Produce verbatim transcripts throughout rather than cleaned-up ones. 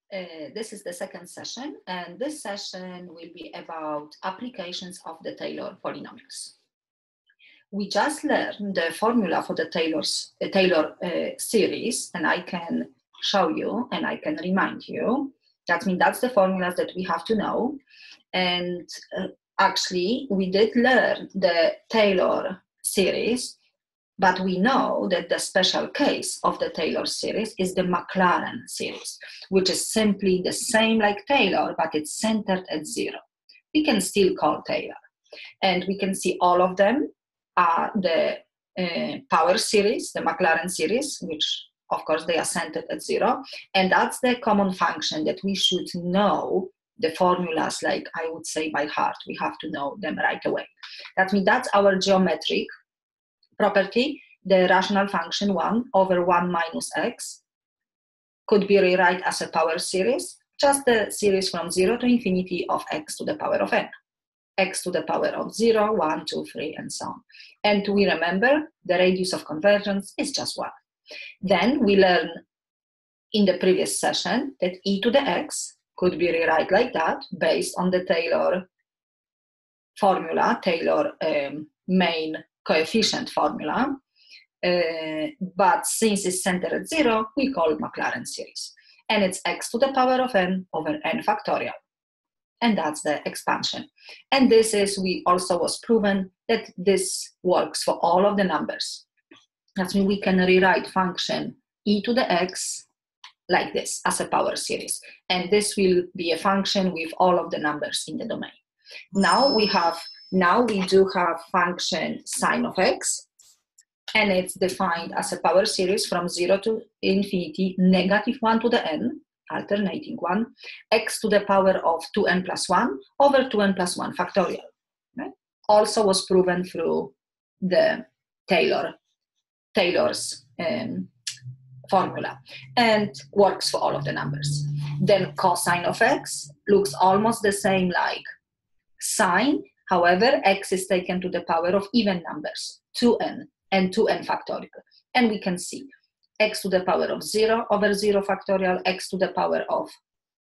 Uh, this is the second session, and this session will be about applications of the Taylor polynomials. We just learned the formula for the Taylor's, uh, Taylor uh, series, and I can show you and I can remind you. That means that's the formulas that we have to know. And uh, actually, we did learn the Taylor series, but we know that the special case of the Taylor series is the Maclaurin series, which is simply the same like Taylor, but it's centered at zero. We can still call Taylor. And we can see all of them are the uh, power series, the Maclaurin series, which of course they are centered at zero. And that's the common function that we should know the formulas, like I would say by heart. We have to know them right away. That means that's our geometric property. The rational function one over one minus x could be rewritten as a power series, just the series from zero to infinity of x to the power of n, x to the power of zero, one, two, three, and so on. And we remember the radius of convergence is just one. Then we learn in the previous session that e to the x could be rewritten like that based on the Taylor formula, Taylor um, main coefficient formula, uh, but since it's centered at zero, we call it Maclaurin series. And it's x to the power of n over n factorial. And that's the expansion. And this is, we also was proven that this works for all of the numbers. That means we can rewrite function e to the x like this as a power series. And this will be a function with all of the numbers in the domain. Now we have Now we do have function sine of x, and it's defined as a power series from zero to infinity, negative one to the n, alternating one, x to the power of two n plus one over two n plus one factorial. Right? Also was proven through the Taylor, Taylor's um, formula, and works for all of the numbers. Then cosine of x looks almost the same like sine. However, x is taken to the power of even numbers, two n and two n factorial. And we can see x to the power of zero over zero factorial, x to the power of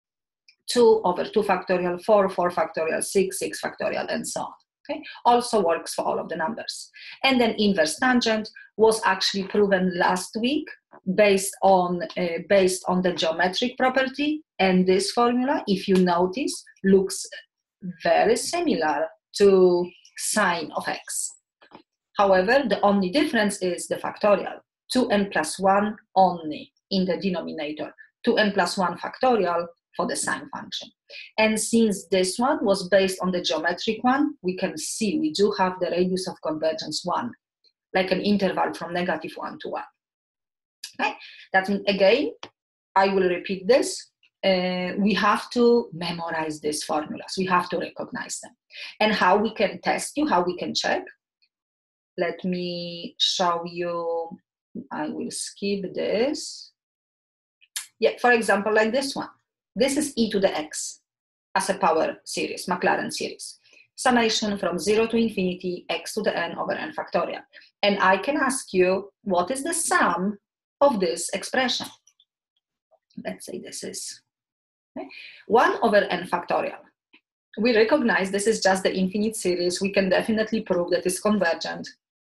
two over two factorial, four, four factorial, six, six factorial, and so on. Okay? Also works for all of the numbers. And then inverse tangent was actually proven last week based on, uh, based on the geometric property. And this formula, if you notice, looks very similar to sine of x. However, the only difference is the factorial, two n plus one only in the denominator, two n plus one factorial for the sine function. And since this one was based on the geometric one, we can see we do have the radius of convergence one, like an interval from negative one to one. Okay? That means, again, I will repeat this. Uh, we have to memorize these formulas. We have to recognize them. And how we can test you, how we can check. Let me show you. I will skip this. Yeah, for example, like this one. This is e to the x as a power series, Maclaurin series. Summation from zero to infinity, x to the n over n factorial. And I can ask you, what is the sum of this expression? Let's say this is okay. one over n factorial. We recognize this is just the infinite series. We can definitely prove that it's convergent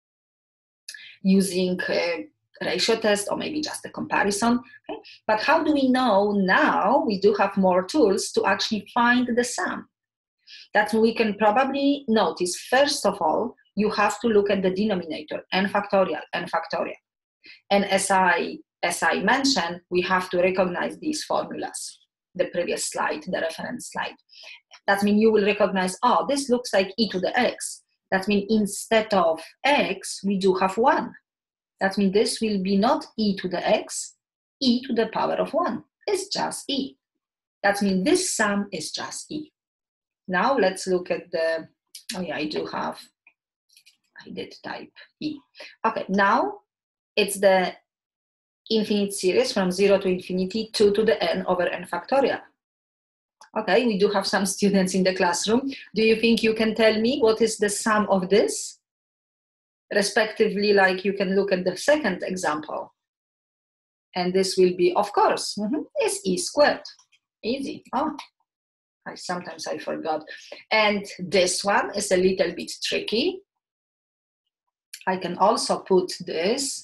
using a ratio test or maybe just a comparison. Okay? But how do we know now? We do have more tools to actually find the sum. That we can probably notice, first of all, you have to look at the denominator, n factorial, n factorial. And as I, as I mentioned, we have to recognize these formulas. The previous slide, the reference slide. That means you will recognize, oh, this looks like e to the x. That means instead of x, we do have one. That means this will be not e to the x, e to the power of one. It's just e. That means this sum is just e. Now let's look at the, oh yeah, I do have, I did type e. Okay, now it's the infinite series from zero to infinity, two to the n over n factorial. Okay, we do have some students in the classroom. Do you think you can tell me what is the sum of this? Respectively, like you can look at the second example. And this will be, of course, mm-hmm, is e squared. Easy. Oh, I sometimes I forgot. And this one is a little bit tricky. I can also put this.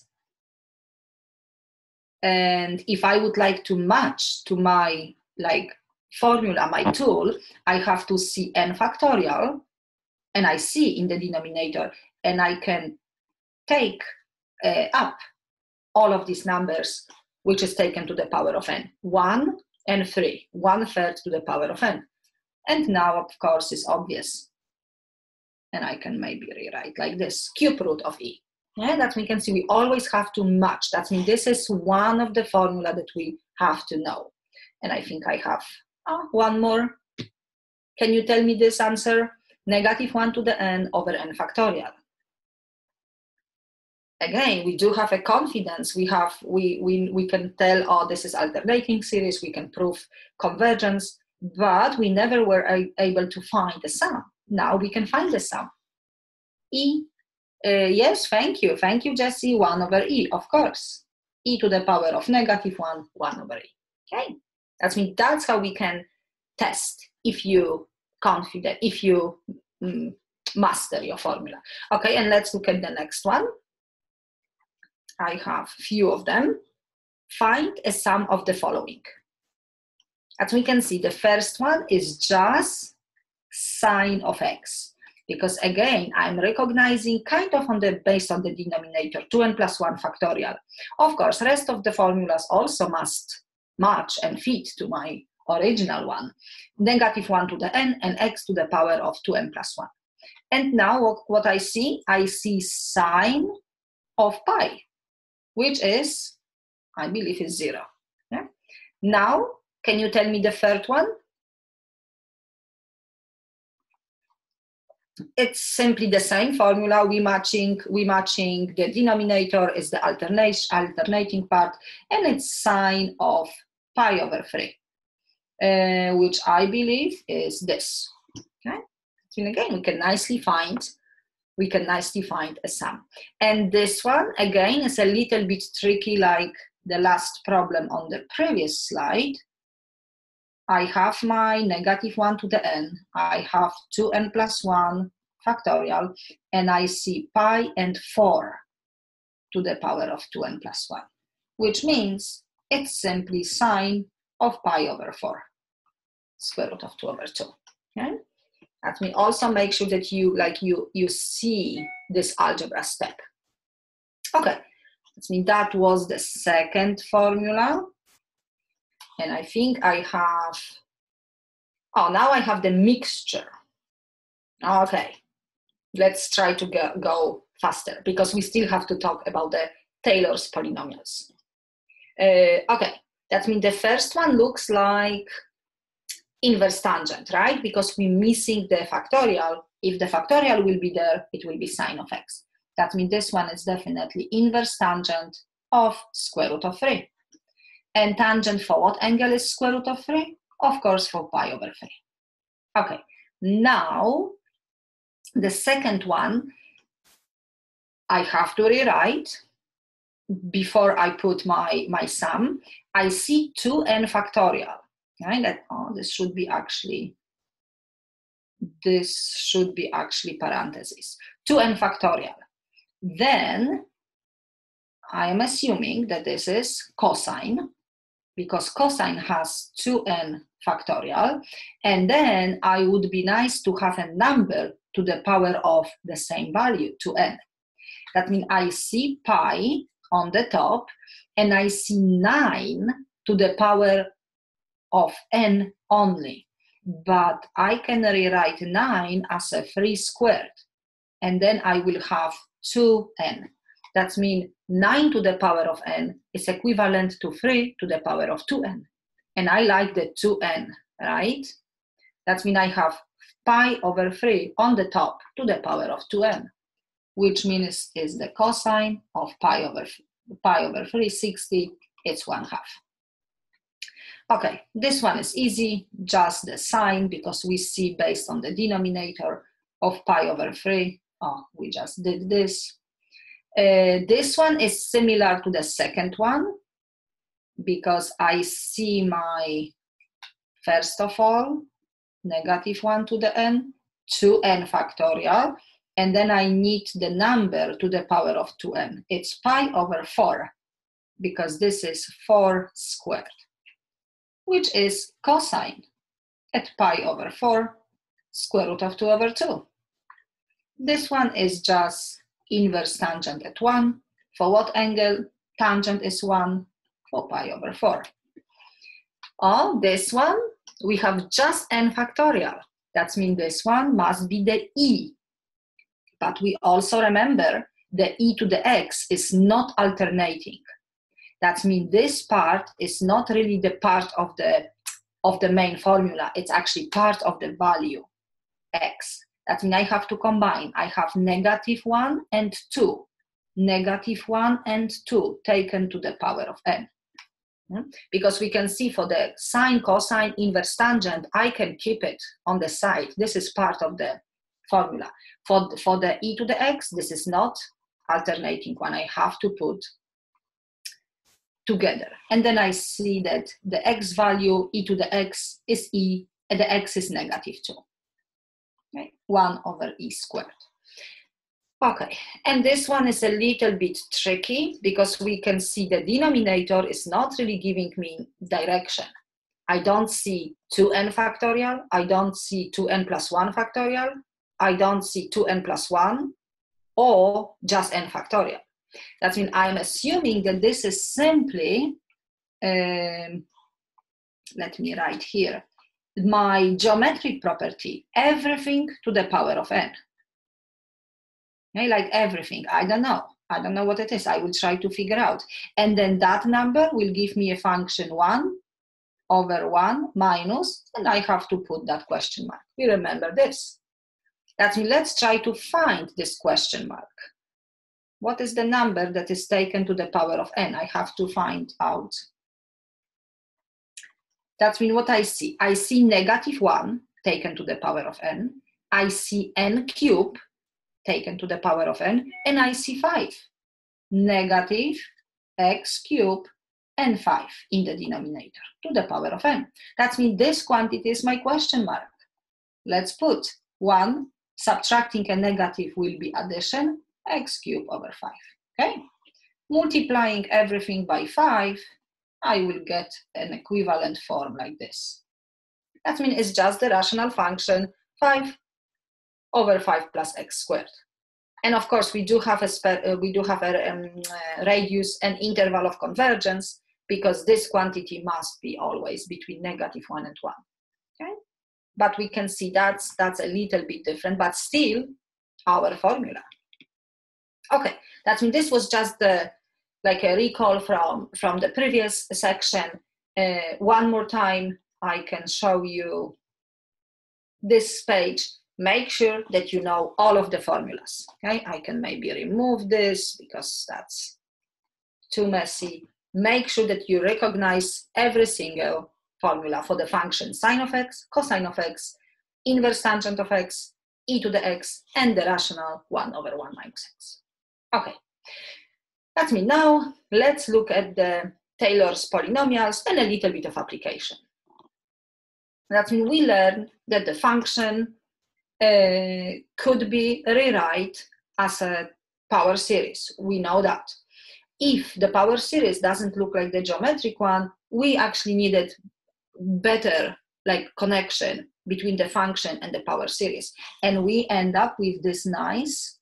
And if I would like to match to my like formula, my tool, I have to see n factorial, and I see in the denominator, and I can take uh, up all of these numbers, which is taken to the power of n, one and three, one third to the power of n. And now, of course, it's obvious. And I can maybe rewrite like this, cube root of e. Yeah, that we can see we always have to match. That means this is one of the formula that we have to know. And I think I have oh, one more. Can you tell me this answer? Negative one to the n over n factorial. Again, we do have a confidence. We have we we we can tell, oh, this is alternating series. We can prove convergence, but we never were a, able to find the sum. Now we can find the sum. E. Uh, yes, thank you. Thank you, Jesse. one over e, of course. E to the power of negative one, one over e. Okay, that's me. That's how we can test if you confident, if you mm, master your formula. Okay, and let's look at the next one. I have few of them. Find a sum of the following. As we can see, the first one is just sine of x. Because again, I'm recognizing kind of on the based on the denominator, two n plus one factorial. Of course, rest of the formulas also must match and fit to my original one. Negative one to the n and x to the power of two n plus one. And now what, what I see, I see sine of pi, which is, I believe is zero. Yeah? Now, can you tell me the third one? It's simply the same formula. We matching, we matching the denominator is the alternation, alternating part, and it's sine of pi over three, uh, which I believe is this. Okay, and again, we can nicely find, we can nicely find a sum. And this one again is a little bit tricky, like the last problem on the previous slide. I have my negative one to the n, I have two n plus one factorial, and I see pi and four to the power of two n plus one, which means it's simply sine of pi over four, square root of two over two. Okay? Let me also make sure that you like you you see this algebra step. Okay, that means that was the second formula. And I think I have, oh, now I have the mixture. Okay, let's try to go, go faster because we still have to talk about the Taylor's polynomials. Uh, okay, that means the first one looks like inverse tangent, right? Because we're missing the factorial. If the factorial will be there, it will be sine of x. That means this one is definitely inverse tangent of square root of three. And tangent for what angle is square root of three? Of course, for pi over three. Okay, now the second one, I have to rewrite before I put my, my sum. I see two n factorial. Right? That, oh, this should be actually, this should be actually parentheses. two n factorial. Then I am assuming that this is cosine, because cosine has two n factorial, and then I would be nice to have a number to the power of the same value, two n. That means I see pi on the top, and I see nine to the power of n only. But I can rewrite nine as a three squared, and then I will have two n. That means nine to the power of n is equivalent to three to the power of two n. And I like the two n, right? That means I have pi over three on the top to the power of two n, which means is the cosine of pi over pi over three, sixty, it's one half. Okay, this one is easy, just the sine, because we see based on the denominator of pi over three. Oh, we just did this. Uh, this one is similar to the second one, because I see my first of all, negative one to the n, two n factorial, and then I need the number to the power of two n. It's pi over four, because this is four squared, which is cosine at pi over four, square root of two over two. This one is just inverse tangent at one. For what angle? Tangent is one for pi over four. Oh, this one, we have just n factorial. That means this one must be the e. But we also remember the e to the x is not alternating. That means this part is not really the part of the, of the main formula. It's actually part of the value x. That means I have to combine. I have negative one and two. Negative one and two taken to the power of n. Because we can see for the sine, cosine, inverse tangent, I can keep it on the side. This is part of the formula. For, for the e to the x, this is not alternating one. I have to put together. And then I see that the x value, e to the x, is e, and the x is negative two. Okay? one over e squared. Okay, and this one is a little bit tricky because we can see the denominator is not really giving me direction. I don't see two n factorial, I don't see two n plus one factorial, I don't see two n plus one, or just n factorial. That means I'm assuming that this is simply, um, let me write here, my geometric property, everything to the power of n. Okay, like everything, I don't know. I don't know what it is. I will try to figure out. And then that number will give me a function one over one minus, and I have to put that question mark. You remember this. That means let's try to find this question mark. What is the number that is taken to the power of n? I have to find out. That means what I see. I see negative one taken to the power of n. I see n cubed taken to the power of n, and I see five. Negative x cubed and five in the denominator to the power of n. That means this quantity is my question mark. Let's put one, subtracting a negative will be addition, x cubed over five, okay? Multiplying everything by five, I will get an equivalent form like this. That means it's just the rational function five over five plus x squared. And of course, we do have a, uh, we do have a um, uh, radius and interval of convergence because this quantity must be always between negative one and one, okay? But we can see that's, that's a little bit different, but still our formula. Okay, that means this was just the, like a recall from, from the previous section. Uh, one more time, I can show you this page. Make sure that you know all of the formulas, okay? I can maybe remove this because that's too messy. Make sure that you recognize every single formula for the function sine of x, cosine of x, inverse tangent of x, e to the x, and the rational one over one minus x. Okay, that's me. Now let's look at the Taylor's polynomials and a little bit of application. That means we learned that the function uh, could be rewrite as a power series. We know that. If the power series doesn't look like the geometric one, we actually needed better like connection between the function and the power series. And we end up with this nice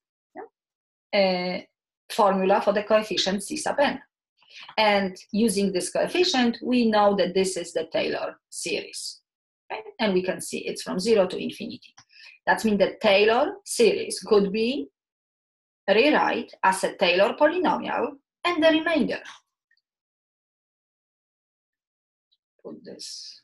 uh, formula for the coefficient C sub n. And using this coefficient, we know that this is the Taylor series. Okay? And we can see it's from zero to infinity. That means the Taylor series could be rewrite as a Taylor polynomial and the remainder. Put this.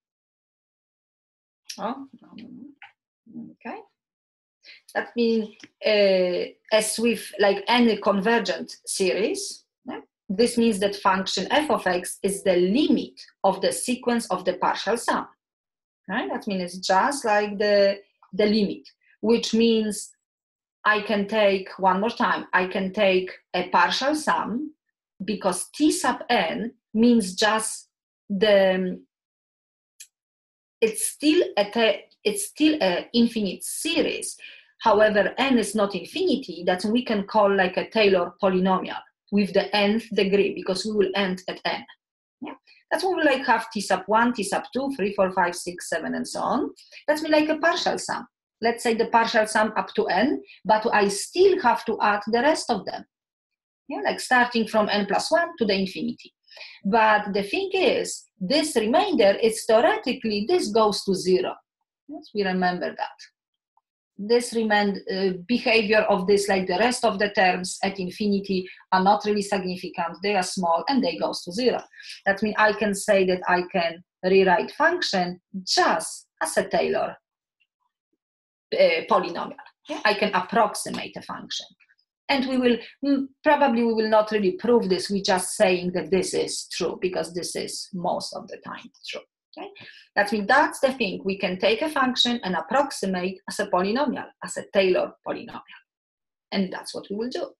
Oh, no, no, no. Okay. That means uh, as with like any convergent series, yeah, this means that function f of x is the limit of the sequence of the partial sum. Right? That means it's just like the, the limit, which means I can take, one more time, I can take a partial sum because T sub n means just the, it's still a it's still an infinite series. However, n is not infinity. That we can call like a Taylor polynomial with the nth degree, because we will end at n. Yeah, that's when we like have t sub one, t sub two, three, four, five, six, seven, and so on. That's me like a partial sum. Let's say the partial sum up to n, but I still have to add the rest of them. Yeah, like starting from n plus one to the infinity. But the thing is, this remainder is theoretically, this goes to zero. Yes, we remember that. This remain, uh, behavior of this, like the rest of the terms at infinity, are not really significant. They are small and they goes to zero. That means I can say that I can rewrite function just as a Taylor uh, polynomial. Yeah? I can approximate a function. And we will, mm, probably we will not really prove this. We're just saying that this is true, because this is most of the time true. Okay? That means that's the thing. We can take a function and approximate as a polynomial, as a Taylor polynomial. And that's what we will do.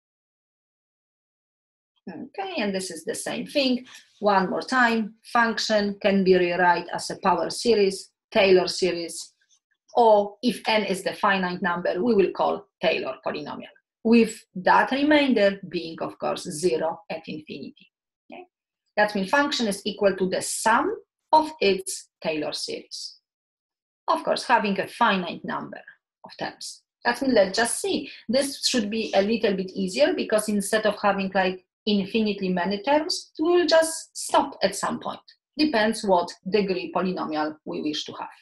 Okay, and this is the same thing. One more time, function can be rewrite as a power series, Taylor series, or if n is the finite number, we will call Taylor polynomial, with that remainder being, of course, zero at infinity. Okay? That means function is equal to the sum of its Taylor series. Of course, having a finite number of terms. That means, let's just see. This should be a little bit easier, because instead of having like infinitely many terms, we will just stop at some point. Depends what degree polynomial we wish to have.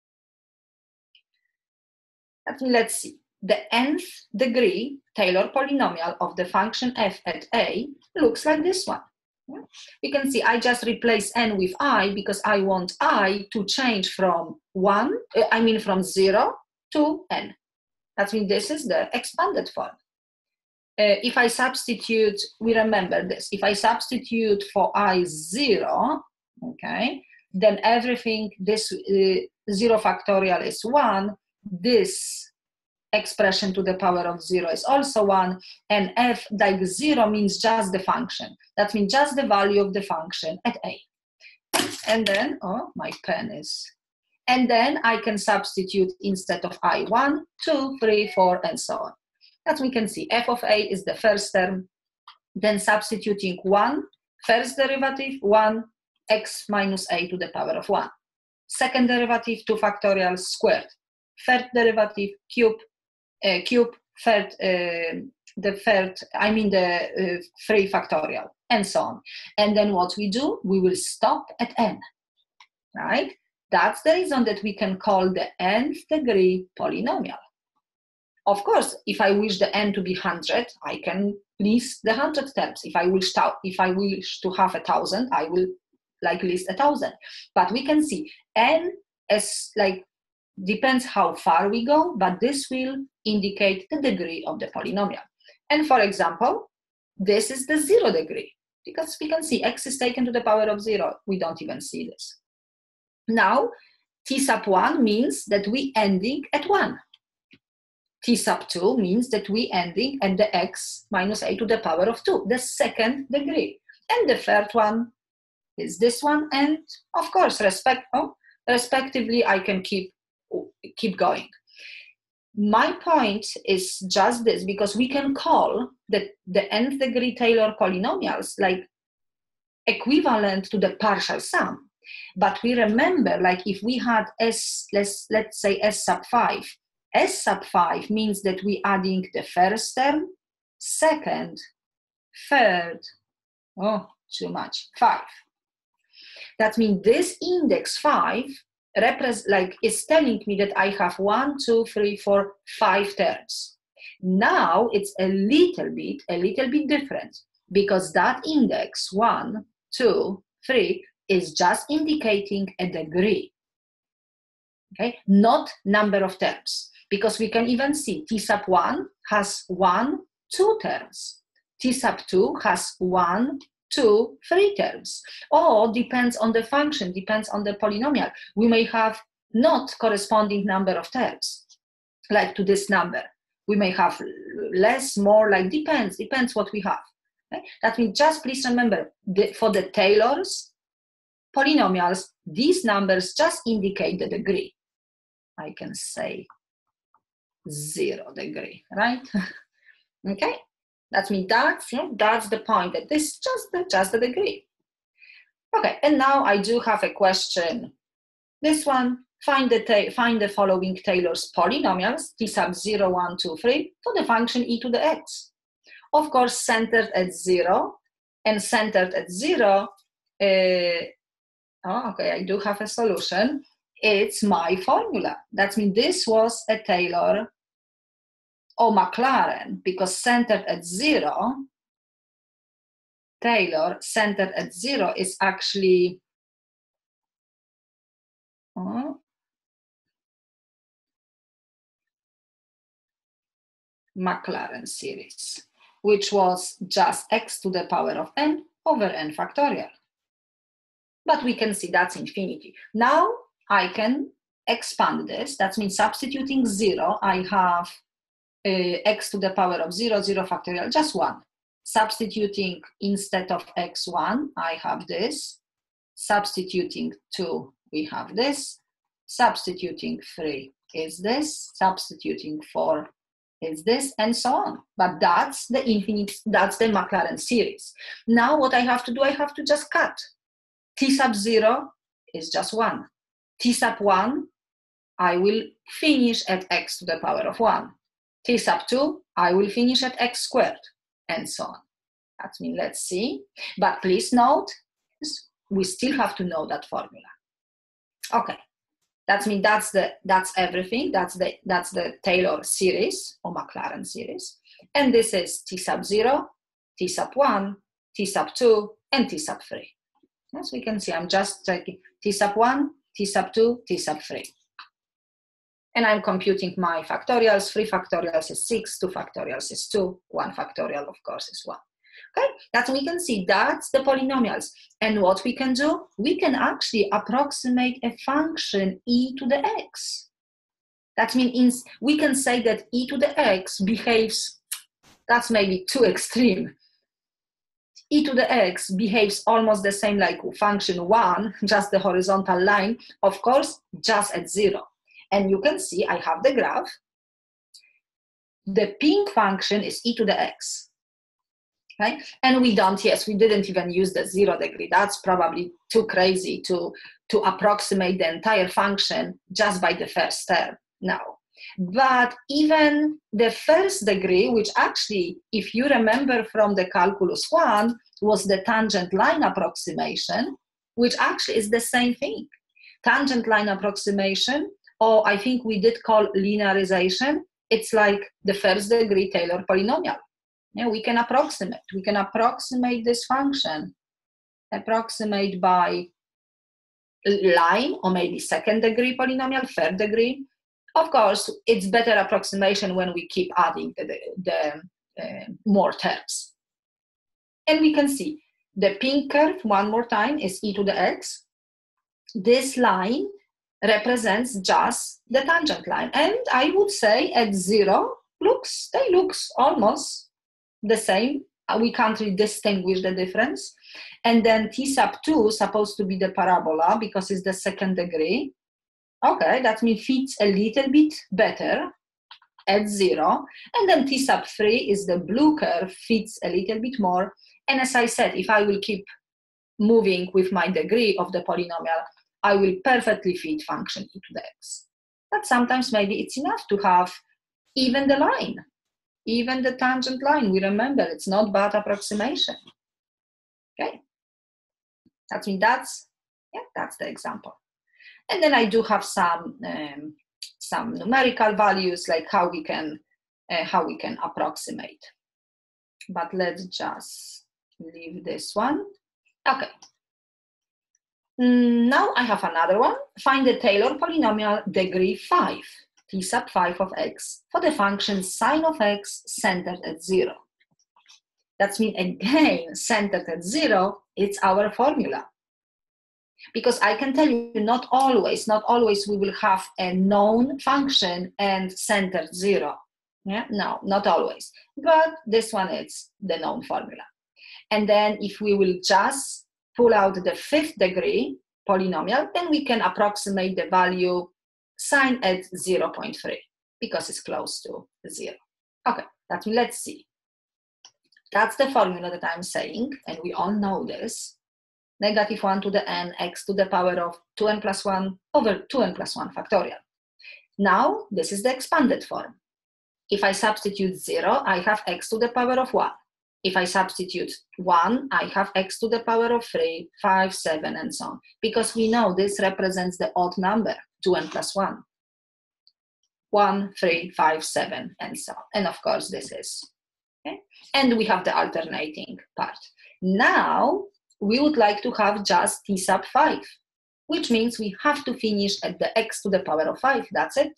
That means, let's see. The nth degree Taylor polynomial of the function f at a looks like this one. Yeah. You can see I just replace n with I, because I want I to change from one, uh, I mean from zero to n. That means this is the expanded form. Uh, if I substitute, we remember this, if I substitute for I zero, okay, then everything, this uh, zero factorial is one, this expression to the power of zero is also one, and f like zero means just the function. That means just the value of the function at a. And then, oh, my pen is, and then I can substitute instead of I one, two, three, four, and so on. That we can see f of a is the first term, then substituting one, first derivative, one, x minus a to the power of one. Second derivative, two factorial squared. Third derivative, cube, Uh, cube, third, uh, the third, I mean the uh, three factorial, and so on. And then what we do, we will stop at n, right? That's the reason that we can call the nth degree polynomial. Of course, if I wish the n to be one hundred, I can list the one hundred terms. If I wish to, if I wish to have a thousand, I will like list a thousand. But we can see n as like, depends how far we go, but this will indicate the degree of the polynomial. And for example, this is the zero degree, because we can see x is taken to the power of zero. We don't even see this. Now, t sub one means that we ending at one. T sub two means that we ending at the x minus a to the power of two, the second degree. And the third one is this one, and of course, respect, oh, respectively, I can keep keep going. My point is just this, because we can call the, the nth degree Taylor polynomials like equivalent to the partial sum. But we remember, like if we had s, let's, let's say s sub five, s sub five means that we adding the first term, second, third, oh, too much, five. That means this index five Repres like is telling me that I have one, two, three, four, five terms. Now it's a little bit, a little bit different, because that index one, two, three is just indicating a degree. Okay, not number of terms, because we can even see t sub one has one, two terms. T sub two has one, two, three terms, or depends on the function, depends on the polynomial. We may have not corresponding number of terms, like to this number. We may have less, more, like depends, depends what we have. Okay? That means just please remember, the, for the Taylors, polynomials, these numbers just indicate the degree. I can say zero degree, right? Okay, that means that's, you know, that's the point, that this is just the, just the degree. Okay, and now I do have a question. This one, find the, find the following Taylor's polynomials, t sub zero, one, two, three, for the function e to the x. Of course, centered at zero, and centered at zero, uh, oh, okay, I do have a solution. It's my formula. That means this was a Taylor or Maclaurin, because centered at zero, Taylor centered at zero is actually uh, Maclaurin series, which was just x to the power of n over n factorial. But we can see that's infinity. Now I can expand this. That means substituting zero, I have uh, x to the power of zero, zero factorial, just one. Substituting instead of x one, I have this. Substituting two, we have this. Substituting three is this. Substituting four is this, and so on. But that's the infinite, that's the Maclaurin series. Now what I have to do, I have to just cut. T sub zero is just one. T sub one, I will finish at x to the power of one. T sub two, I will finish at x squared, and so on. That means, let's see. But please note, we still have to know that formula. Okay, that means that's the that's everything. That's the that's the Taylor series or Maclaurin series, and this is T sub zero, T sub one, T sub two, and T sub three. As we can see, I'm just taking T sub one, T sub two, T sub three. And I'm computing my factorials. three factorials is six, two factorials is two, one factorial, of course, is one. Okay, that we can see that's the polynomials. And what we can do, we can actually approximate a function e to the x. That means we can say that e to the x behaves, that's maybe too extreme. E to the x behaves almost the same like function one, just the horizontal line, of course, just at zero. And you can see I have the graph. The pink function is e to the x. Okay? And we don't, yes, we didn't even use the zero degree. That's probably too crazy to, to approximate the entire function just by the first term now. But even the first degree, which actually, if you remember from the calculus one, was the tangent line approximation, which actually is the same thing. Tangent line approximation, or I think we did call linearization, it's like the first degree Taylor polynomial. Yeah, we can approximate. We can approximate this function, approximate by line, or maybe second degree polynomial, third degree. Of course, it's better approximation when we keep adding the, the, the uh, more terms. And we can see the pink curve, one more time, is e to the x. This line represents just the tangent line. And I would say at zero, looks, they looks almost the same. We can't really distinguish the difference. And then T sub two is supposed to be the parabola because it's the second degree. Okay, that means fits a little bit better at zero. And then T sub three is the blue curve, fits a little bit more. And as I said, if I will keep moving with my degree of the polynomial, I will perfectly fit function e to the x. But sometimes maybe it's enough to have even the line, even the tangent line. We remember it's not bad approximation. Okay, that means that's, yeah, that's the example. And then I do have some um, some numerical values, like how we can uh, how we can approximate. But let's just leave this one. Okay. Now I have another one. Find the Taylor polynomial degree five, T sub five of x, for the function sine of x centered at zero. That means, again, centered at zero, it's our formula. Because I can tell you, not always, not always we will have a known function and centered zero. Yeah, no, not always. But this one is the known formula. And then if we will just pull out the fifth degree polynomial, then we can approximate the value sine at zero point three because it's close to zero. Okay, that let's see. That's the formula that I'm saying, and we all know this. Negative one to the n, x to the power of two n plus one over two n plus one factorial. Now, this is the expanded form. If I substitute zero, I have x to the power of one. If I substitute one, I have x to the power of three, five, seven, and so on. Because we know this represents the odd number, two n plus one. one, three, five, seven, and so on. And of course, this is. Okay? And we have the alternating part. Now, we would like to have just t sub five, which means we have to finish at the x to the power of five. That's it.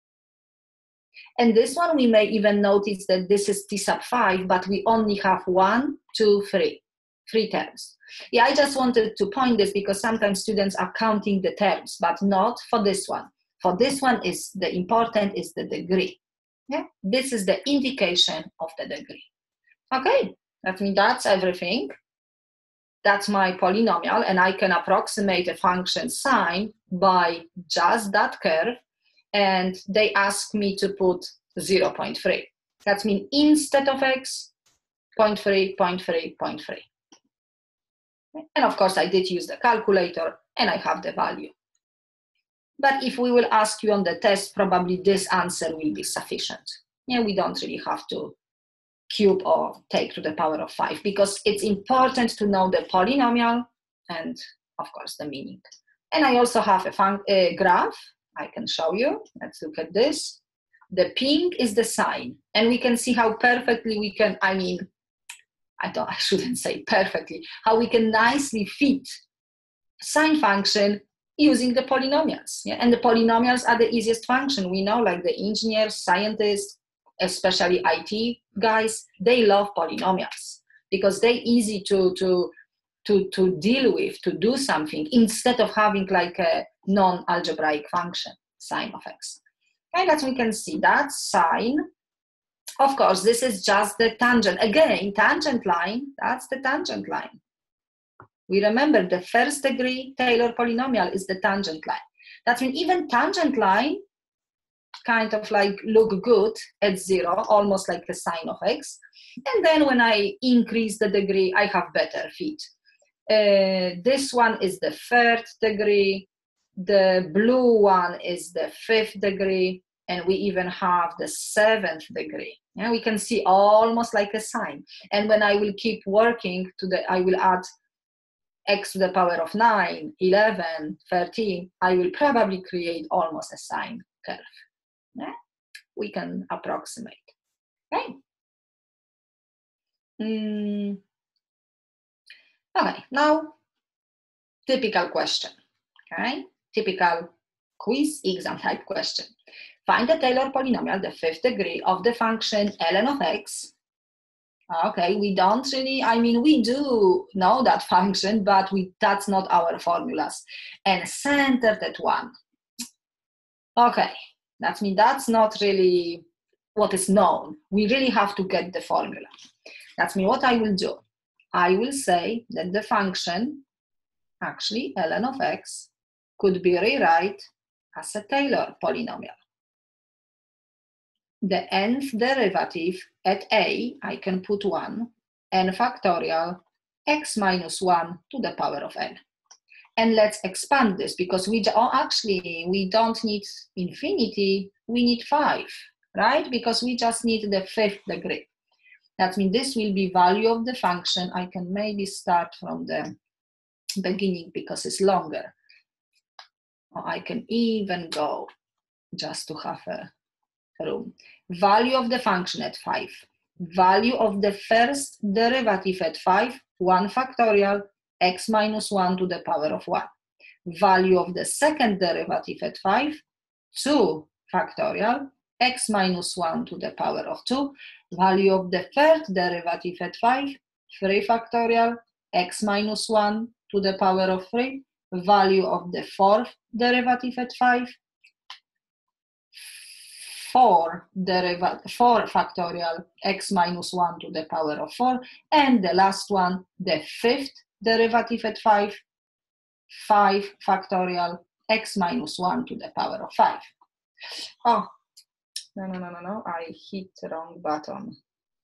And this one, we may even notice that this is t sub five, but we only have one, two, three, three terms. Yeah, I just wanted to point this because sometimes students are counting the terms, but not for this one. For this one, is the important is the degree. Yeah, this is the indication of the degree. Okay, that means that's everything. That's my polynomial, and I can approximate a function sine by just that curve. And they ask me to put zero point three. That means instead of x, zero point three, zero point three, zero point three. And of course, I did use the calculator, and I have the value. But if we will ask you on the test, probably this answer will be sufficient. Yeah, we don't really have to cube or take to the power of five, because it's important to know the polynomial and, of course, the meaning. And I also have a, fun a graph. I can show you. Let's look at this. The pink is the sine, and we can see how perfectly we can, I mean, I don't, I shouldn't say perfectly, how we can nicely fit sine function using the polynomials. Yeah? And the polynomials are the easiest function. We know, like the engineers, scientists, especially I T guys, they love polynomials because they're easy to, to, to, to deal with, to do something, instead of having like a non-algebraic function, sine of x. And as we can see, that's sine. Of course, this is just the tangent. Again, tangent line, that's the tangent line. We remember the first degree Taylor polynomial is the tangent line. That means even tangent line kind of like look good at zero, almost like the sine of x. And then when I increase the degree, I have better fit. Uh, this one is the third degree. The blue one is the fifth degree. And we even have the seventh degree. Yeah, we can see almost like a sine. And when I will keep working to the, I will add x to the power of nine, eleven, thirteen, I will probably create almost a sine curve. Yeah? We can approximate. Okay. Mm. Okay, now typical question. Okay, typical quiz exam type question. Find the Taylor polynomial, the fifth degree of the function ln of x. Okay, we don't really, I mean, we do know that function, but we that's not our formulas. And centered at one. Okay, that means that's not really what is known. We really have to get the formula. That's mean what I will do. I will say that the function, actually ln of x, could be rewrite as a Taylor polynomial. The nth derivative at a, I can put one, n factorial x minus one to the power of n. And let's expand this, because we oh, actually we don't need infinity, we need five, right? Because we just need the fifth degree. That means this will be value of the function. I can maybe start from the beginning because it's longer. Or I can even go just to have a room. Value of the function at five. Value of the first derivative at five, one factorial, x minus one to the power of one. Value of the second derivative at five, two factorial, x minus one to the power of two. Value of the third derivative at five, three factorial, x minus one to the power of three. Value of the fourth derivative at five, four, derivative, four factorial, x minus one to the power of four. And the last one, the fifth derivative at five, five factorial x minus one to the power of five. Oh, no, no, no, no, no, I hit the wrong button.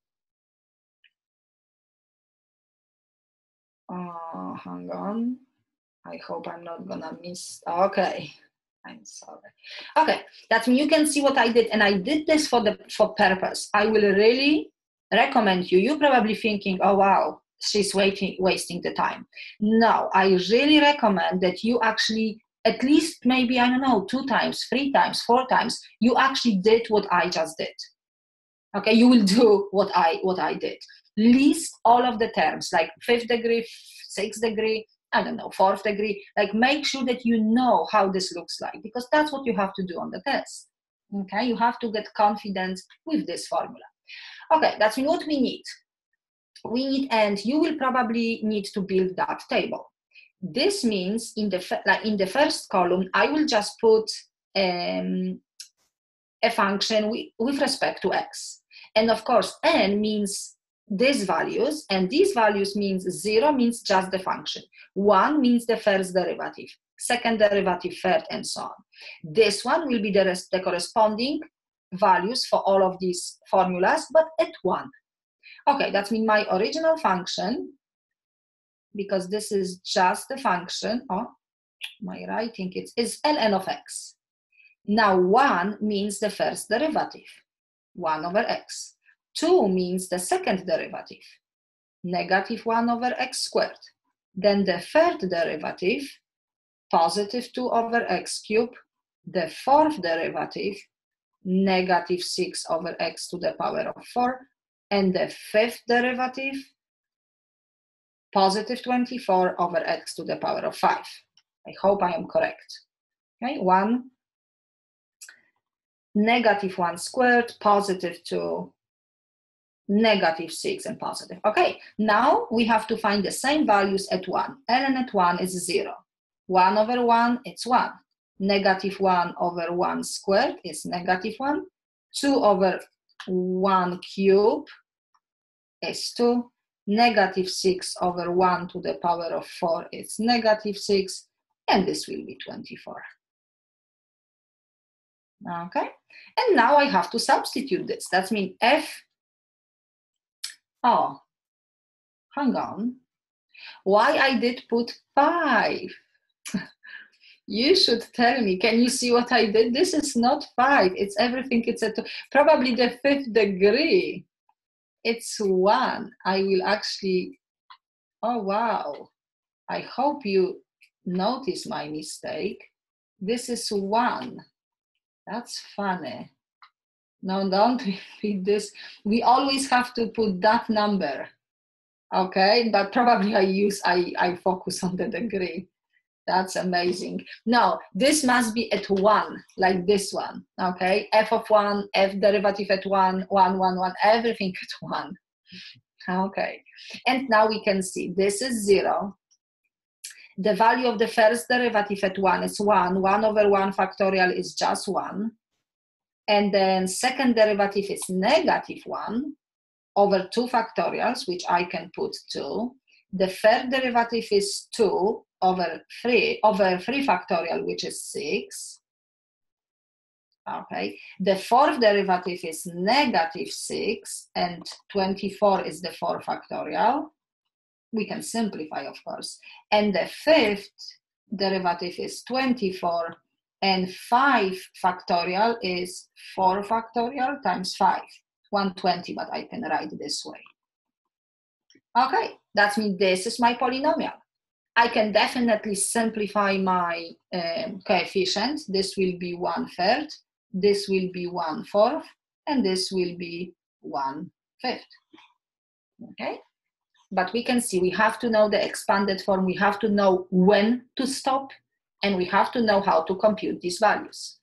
Oh, hang on. I hope I'm not gonna miss, okay. I'm sorry. Okay, that means you can see what I did, and I did this for the for purpose. I will really recommend you. You're probably thinking, oh wow, she's waiting, wasting the time. No, I really recommend that you actually, at least maybe, I don't know, two times, three times, four times, you actually did what I just did. Okay, you will do what I what I did. List all of the terms, like fifth degree, sixth degree, I don't know, fourth degree, like make sure that you know how this looks like, because that's what you have to do on the test. Okay, you have to get confidence with this formula. Okay, that's what we need. We need, and you will probably need to build that table. This means in the, like in the first column, I will just put um, a function with, with respect to x. And of course, n means these values, and these values means zero means just the function. One means the first derivative, second derivative, third, and so on. This one will be the, rest, the corresponding values for all of these formulas, but at one. Okay, that means my original function, because this is just the function, oh, my writing it is ln of x. Now one means the first derivative, one over x. two means the second derivative, negative one over x squared. Then the third derivative, positive two over x cubed. The fourth derivative, negative six over x to the power of four. And the fifth derivative, positive twenty-four over x to the power of five. I hope I am correct. Okay, one, negative one squared, positive two, negative six, and positive. Okay, now we have to find the same values at one. ln at one is zero. one over one, it's one. Negative one over one squared is negative one. two over one cube is two. Negative six over one to the power of four is negative six. And this will be twenty-four. Okay, and now I have to substitute this. That means f, oh, hang on. Why I did put five? You should tell me. Can you see what I did? This is not five. It's everything. It's a two. Probably the fifth degree. It's one. I will actually, oh wow. I hope you notice my mistake. This is one. That's funny. No, don't repeat this. We always have to put that number. Okay, but probably I use, I, I focus on the degree. That's amazing. No, this must be at one, like this one, okay? F of one, f derivative at one, one, one, one, everything at one. Okay, and now we can see this is zero. The value of the first derivative at one is one. one over one factorial is just one. And then second derivative is negative one over two factorials, which I can put two. The third derivative is two over three, over three factorial, which is six. Okay, the fourth derivative is negative six, and twenty-four is the four factorial. We can simplify, of course. And the fifth derivative is twenty-four, and five factorial is four factorial times five, one hundred twenty, but I can write this way. Okay, that means this is my polynomial. I can definitely simplify my um, coefficient. This will be one third, this will be one fourth, and this will be one fifth. Okay, but we can see we have to know the expanded form, we have to know when to stop, and we have to know how to compute these values.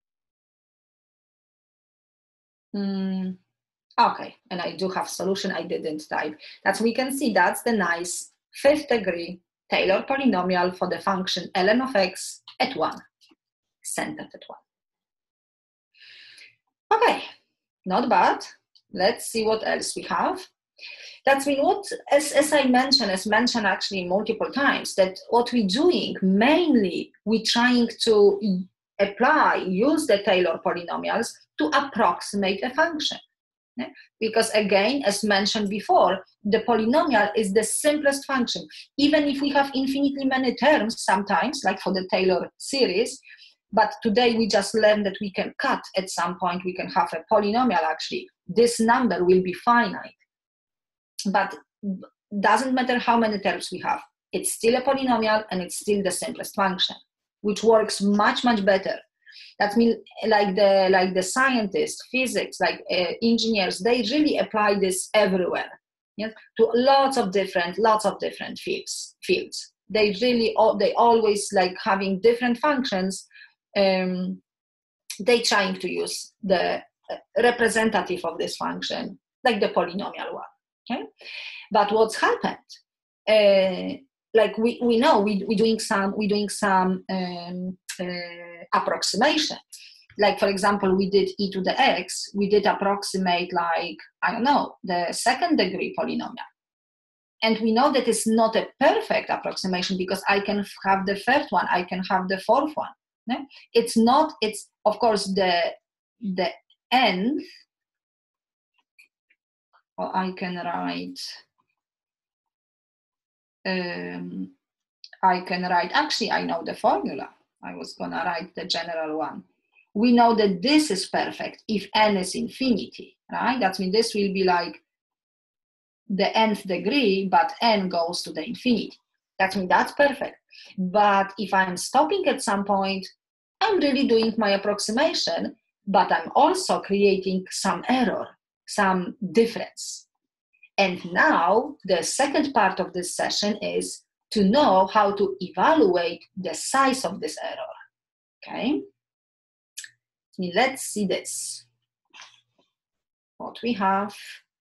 Mm, okay, and I do have solution, I didn't type. That's, we can see that's the nice fifth degree Taylor polynomial for the function ln of x at one, centered at one. Okay, not bad. Let's see what else we have. That's mean what, as, as I mentioned, as mentioned actually multiple times, that what we're doing, mainly we're trying to apply, use the Taylor polynomials to approximate a function. Yeah? Because again, as mentioned before, the polynomial is the simplest function. Even if we have infinitely many terms sometimes, like for the Taylor series, but today we just learned that we can cut at some point, we can have a polynomial actually. This number will be finite. But doesn't matter how many terms we have, it's still a polynomial and it's still the simplest function, which works much, much better. That means like the, like the scientists, physics, like uh, engineers, they really apply this everywhere, yeah, to lots of different, lots of different fields. fields. They really, they always like having different functions. Um, they trying to use the representative of this function, like the polynomial one. Okay, but what's happened? Uh, like we, we know we we doing some we doing some um, uh, approximation. Like for example, we did e to the x. We did approximate like I don't know the second degree polynomial, and we know that it's not a perfect approximation because I can have the third one, I can have the fourth one. No? It's not. It's of course the the nth. Or I can write, um, I can write, actually I know the formula. I was gonna write the general one. We know that this is perfect if n is infinity, right? That means this will be like the nth degree, but n goes to the infinity. That means that's perfect. But if I'm stopping at some point, I'm really doing my approximation, but I'm also creating some error, some difference. And now the second part of this session is to know how to evaluate the size of this error. Okay, I mean, let's see this. What we have,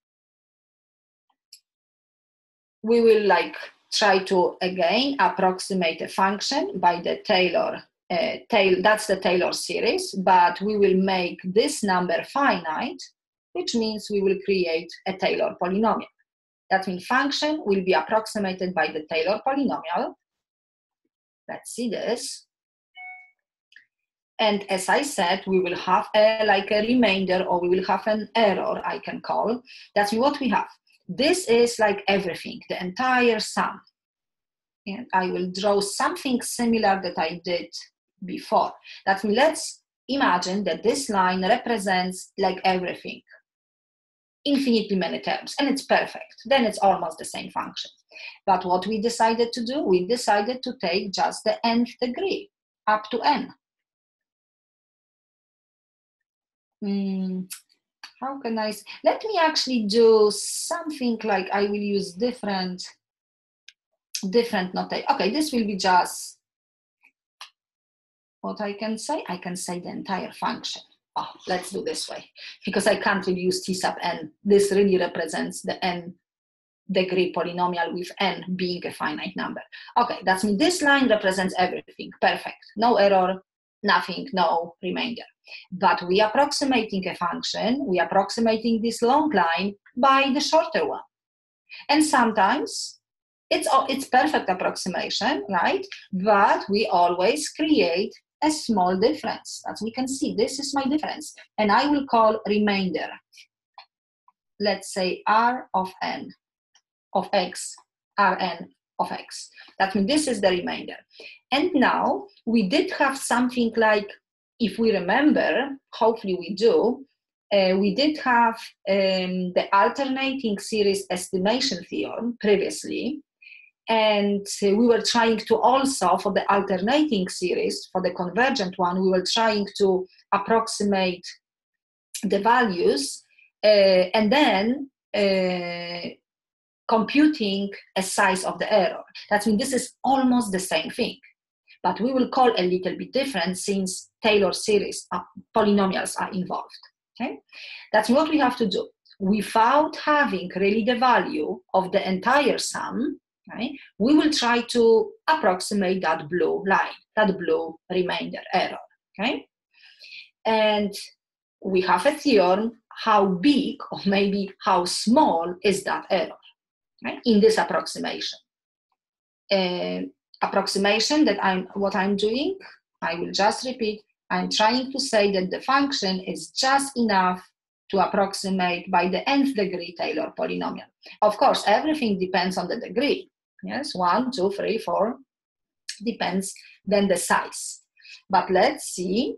we will like try to again approximate a function by the Taylor, uh, tail, that's the Taylor series, but we will make this number finite, which means we will create a Taylor polynomial. That means function will be approximated by the Taylor polynomial. Let's see this. And as I said, we will have a, like a remainder, or we will have an error, I can call. That's what we have. This is like everything, the entire sum. And I will draw something similar that I did before. That means let's imagine that this line represents like everything, infinitely many terms, and it's perfect. Then it's almost the same function. But what we decided to do, we decided to take just the nth degree, up to n. Mm, how can I, let me actually do something like I will use different, different notation. Okay, this will be just, what I can say, I can say the entire function. Oh, let's do this way, because I can't really use t sub n. This really represents the n degree polynomial with n being a finite number. Okay, that means this line represents everything. Perfect. No error, nothing, no remainder. But we are approximating a function, we are approximating this long line by the shorter one. And sometimes it's, it's perfect approximation, right? But we always create a small difference. As we can see, this is my difference. And I will call remainder. Let's say r of n, of x, rn of x. That means this is the remainder. And now we did have something like, if we remember, hopefully we do, uh, we did have um, the alternating series estimation theorem previously. And uh, we were trying to also, for the alternating series, for the convergent one, we were trying to approximate the values uh, and then uh, computing a size of the error. That means this is almost the same thing, but we will call a little bit different since Taylor series uh, polynomials are involved. Okay, that's what we have to do. Without having really the value of the entire sum, okay, we will try to approximate that blue line, that blue remainder error. Okay, and we have a theorem how big or maybe how small is that error, right? In this approximation. Uh, approximation that I'm, what I'm doing, I will just repeat, I'm trying to say that the function is just enough to approximate by the nth degree Taylor polynomial. Of course, everything depends on the degree. Yes, one, two, three, four, depends then the size. But let's see.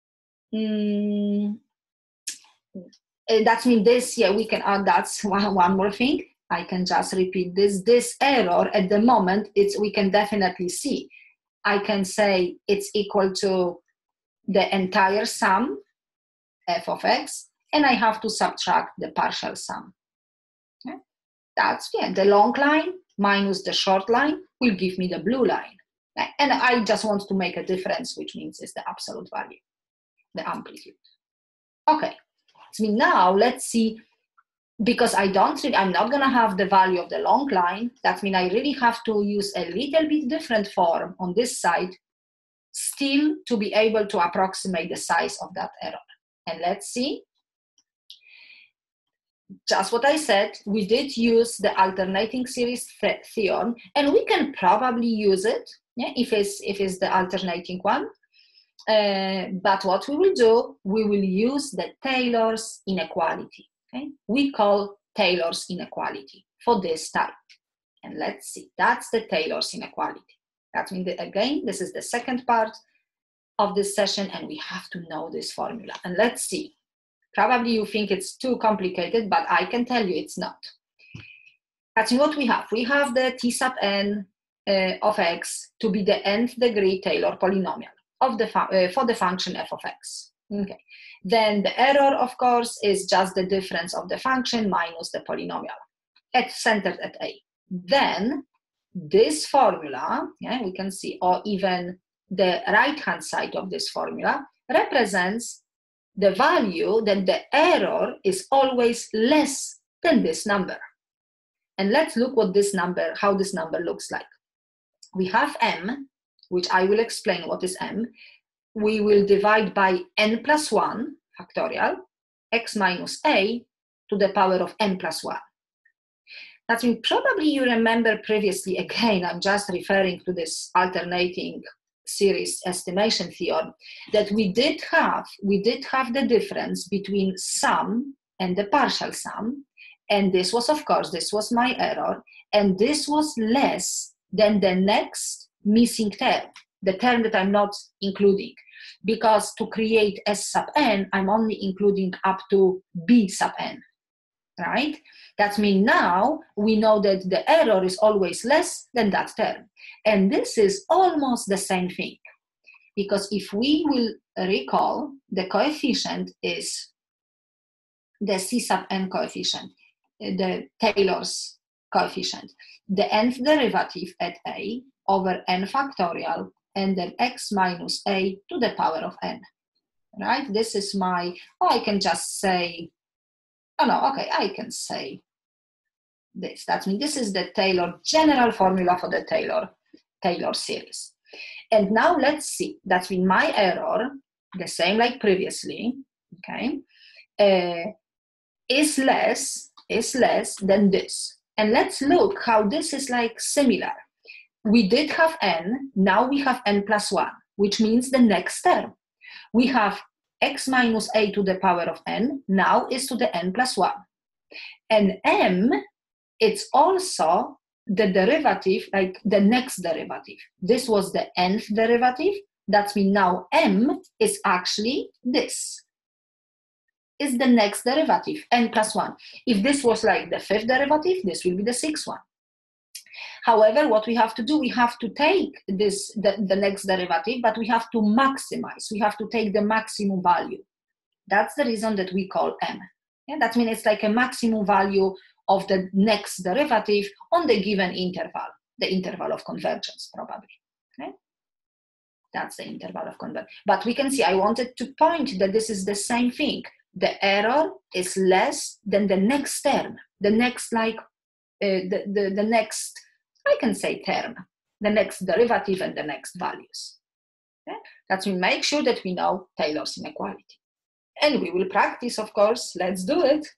Mm, that means this, yeah, we can add, that's one, one more thing. I can just repeat this. This error at the moment, it's, we can definitely see. I can say it's equal to the entire sum, f of x, and I have to subtract the partial sum. Okay? That's, yeah, the long line minus the short line will give me the blue line. And I just want to make a difference, which means it's the absolute value, the amplitude. Okay, so now let's see, because I don't, I'm not gonna have the value of the long line, that means I really have to use a little bit different form on this side still to be able to approximate the size of that error. And let's see. Just what I said, we did use the alternating series th theorem, and we can probably use it, yeah, if it's, if it's the alternating one. Uh, but what we will do, we will use the Taylor's inequality. Okay? We call Taylor's inequality for this type. And let's see, that's the Taylor's inequality. That means that, again, this is the second part of this session, and we have to know this formula. And let's see. Probably you think it's too complicated, but I can tell you it's not. That's what we have. We have the T sub n uh, of x to be the nth degree Taylor polynomial of the uh, for the function f of x. Okay. Then the error, of course, is just the difference of the function minus the polynomial at centered at a. Then this formula, yeah, we can see, or even the right-hand side of this formula represents the value that the error is always less than this number. And let's look what this number, how this number looks like. We have m, which I will explain what is m. We will divide by n plus one factorial, x minus a to the power of n plus one. That means probably you remember previously, again, I'm just referring to this alternating series estimation theorem, that we did have, we did have the difference between sum and the partial sum. And this was, of course, this was my error. And this was less than the next missing term, the term that I'm not including. Because to create S sub n, I'm only including up to B sub n, right? That means now we know that the error is always less than that term. And this is almost the same thing. Because if we will recall, the coefficient is the C sub n coefficient, the Taylor's coefficient, the nth derivative at a over n factorial and then x minus a to the power of n, right? This is my, oh, I can just say, oh no, okay, I can say this. That means this is the Taylor general formula for the Taylor, Taylor series. And now let's see, that means my error, the same like previously, okay, uh, is less, is less than this. And let's look how this is like similar. We did have n, now we have n plus one, which means the next term. We have x minus a to the power of n, now is to the n plus one. And m, it's also the derivative, like the next derivative. This was the nth derivative. That means now m is actually this. Is the next derivative, n plus one. If this was like the fifth derivative, this will be the sixth one. However, what we have to do, we have to take this, the, the next derivative, but we have to maximize. We have to take the maximum value. That's the reason that we call m. Yeah, that means it's like a maximum value of the next derivative on the given interval, the interval of convergence, probably. Okay? That's the interval of convergence. But we can see, I wanted to point that this is the same thing. The error is less than the next term, the next, like, uh, the, the, the next, I can say term, the next derivative and the next values. Okay? That we make sure that we know Taylor's inequality. And we will practice, of course. Let's do it.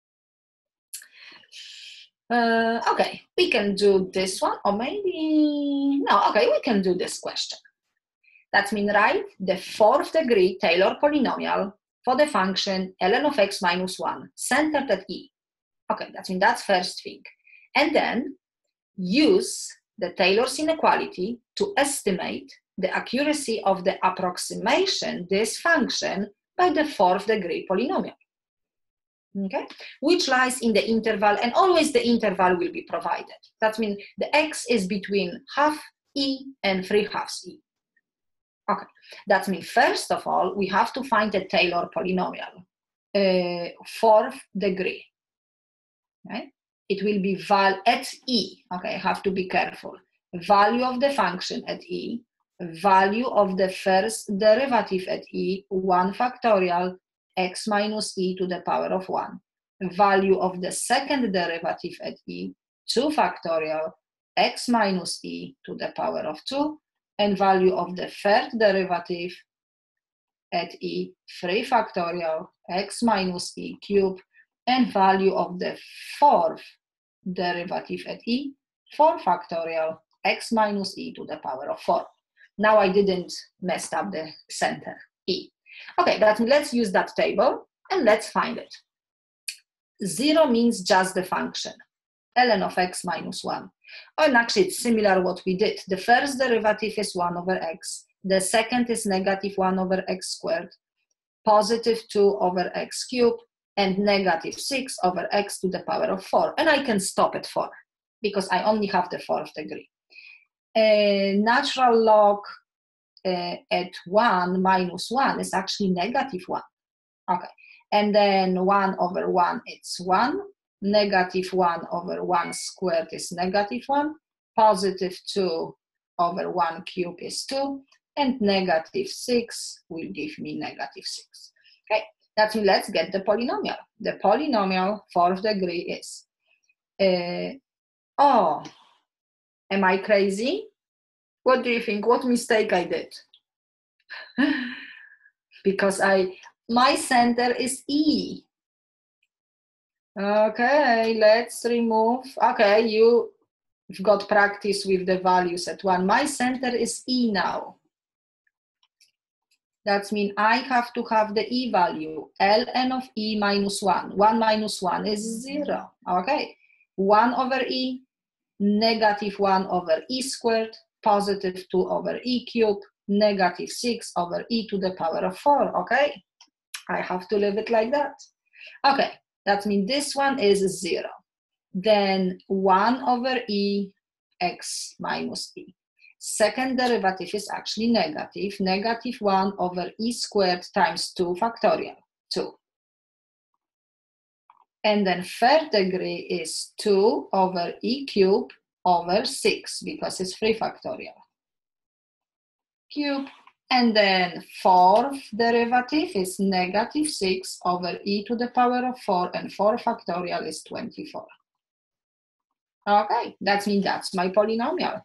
Uh, okay, we can do this one, or maybe, no, okay, we can do this question. That means write the fourth degree Taylor polynomial for the function ln of x minus one, centered at E. Okay, that means that's first thing. And then use the Taylor's inequality to estimate the accuracy of the approximation this function by the fourth degree polynomial. Okay, which lies in the interval, and always the interval will be provided. That means the x is between half E and three halves E. Okay, that means first of all, we have to find a Taylor polynomial, uh, fourth degree. Right? It will be val at E. Okay, I have to be careful. Value of the function at E, value of the first derivative at E, one factorial, x minus E to the power of one. Value of the second derivative at E, two factorial, x minus E to the power of two. And value of the third derivative at E, three factorial, x minus E cubed, and value of the fourth derivative at E, four factorial, x minus E to the power of four. Now I didn't mess up the center, E. Okay, but let's use that table and let's find it. Zero means just the function, ln of x minus one. And actually it's similar what we did. The first derivative is one over x. The second is negative one over x squared, positive two over x cubed, and negative six over x to the power of four. And I can stop at four because I only have the fourth degree. A natural log uh, at one minus one is actually negative one. Okay, and then one over one, it's one. Negative one over one squared is negative one. Positive two over one cube is two. And negative six will give me negative six. Okay, that means let's get the polynomial. The polynomial fourth degree is, uh, oh, am I crazy? What do you think? What mistake I did? Because I, my center is E. Okay, let's remove, okay, you've got practice with the values at one. My center is E now. That means I have to have the E value, ln of E minus one. one minus one is zero, okay. one over E, negative one over E squared, positive two over E cubed, negative six over E to the power of four, okay. I have to leave it like that. Okay. That means this one is zero. Then one over E x minus E. Second derivative is actually negative. Negative one over E squared times two factorial, two. And then third degree is two over E cubed over six because it's three factorial. Cube. And then fourth derivative is negative six over E to the power of four, and four factorial is twenty-four. Okay, that means that's my polynomial.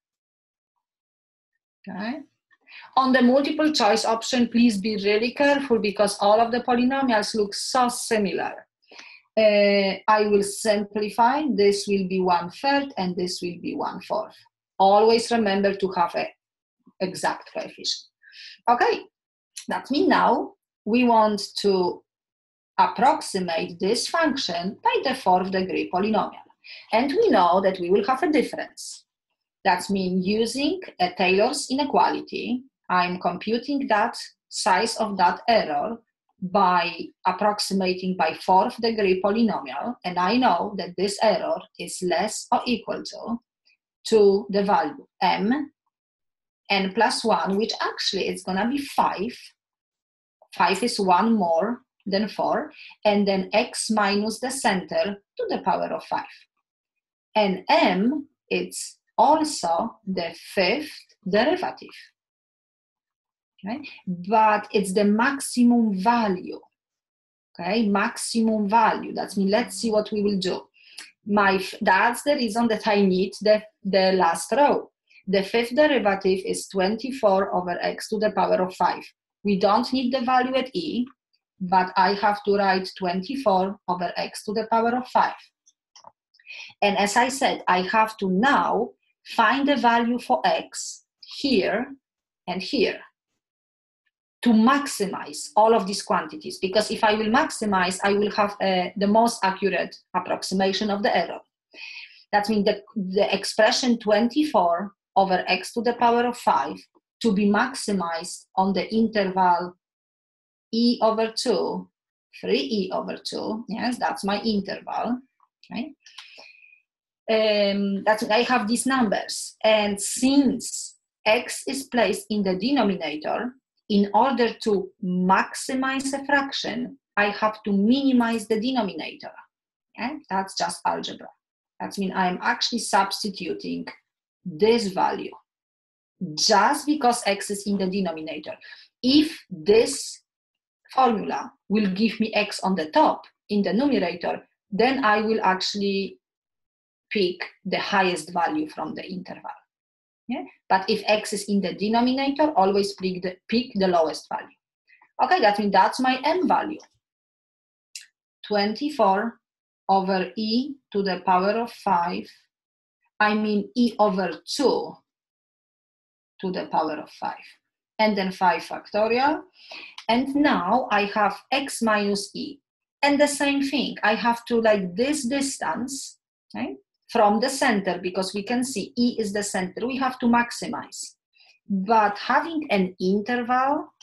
Okay. On the multiple choice option, please be really careful because all of the polynomials look so similar. Uh, I will simplify. This will be one third and this will be one fourth. Always remember to have an exact coefficient. Okay, that means now we want to approximate this function by the fourth degree polynomial. And we know that we will have a difference. That means using a Taylor's inequality, I'm computing that size of that error by approximating by fourth degree polynomial, and I know that this error is less or equal to, to the value m, n plus one, which actually is gonna be five. five is one more than four, and then x minus the center to the power of five. And m, it's also the fifth derivative. Okay? But it's the maximum value. Okay, maximum value. That means let's see what we will do. My, that's the reason that I need the, the last row. The fifth derivative is twenty-four over x to the power of five. We don't need the value at e. but I have to write twenty-four over x to the power of five. And as I said, I have to now find the value for x here and here to maximize all of these quantities, because if I will maximize, I will have uh, the most accurate approximation of the error. That means the, the expression twenty-four over x to the power of five to be maximized on the interval e over two, three e over two, yes, that's my interval, okay? Um, that's, I have these numbers, and since x is placed in the denominator, in order to maximize a fraction, I have to minimize the denominator, okay? That's just algebra. That means I'm actually substituting this value just because x is in the denominator. If this formula will give me x on the top in the numerator, then I will actually pick the highest value from the interval. Yeah? But if x is in the denominator, always pick the, pick the lowest value. Okay, that means that's my m value. twenty-four over e to the power of five, I mean e over two to the power of five. And then five factorial. And now I have x minus e. And the same thing, I have to, like, this distance, okay, from the center, because we can see e is the center, we have to maximize. But having an interval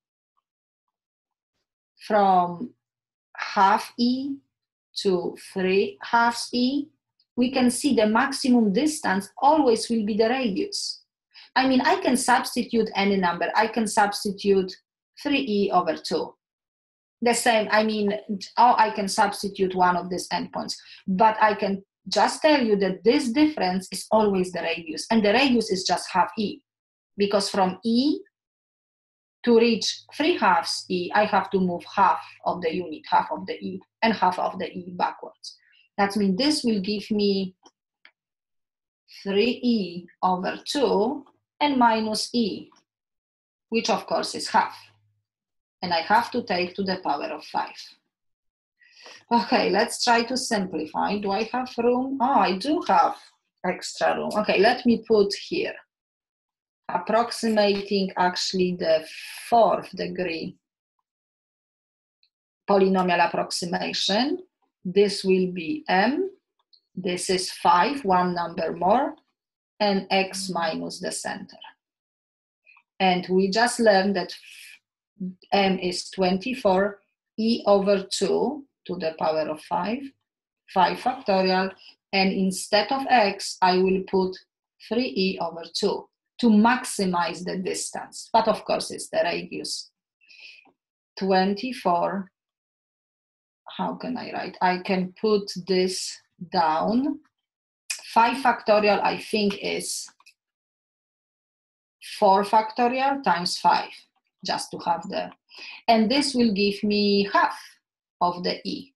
from half e to three halves e, we can see the maximum distance always will be the radius. I mean, I can substitute any number. I can substitute three e over two. The same, I mean, oh, I can substitute one of these endpoints, but I can just tell you that this difference is always the radius, and the radius is just half e, because from e to reach three halves e, I have to move half of the unit, half of the e, and half of the e backwards. That means this will give me three e over two and minus e, which of course is half. And I have to take to the power of five. Okay, let's try to simplify. Do I have room? Oh, I do have extra room. Okay, let me put here, approximating actually the fourth degree polynomial approximation. This will be m, this is five, one number more, and x minus the center. And we just learned that m is twenty-four, e over two to the power of five, five factorial, and instead of x, I will put three e over two to maximize the distance, but of course it's the radius. twenty-four, how can I write? I can put this down. five factorial, I think, is four factorial times five, just to have the, and this will give me half of the e.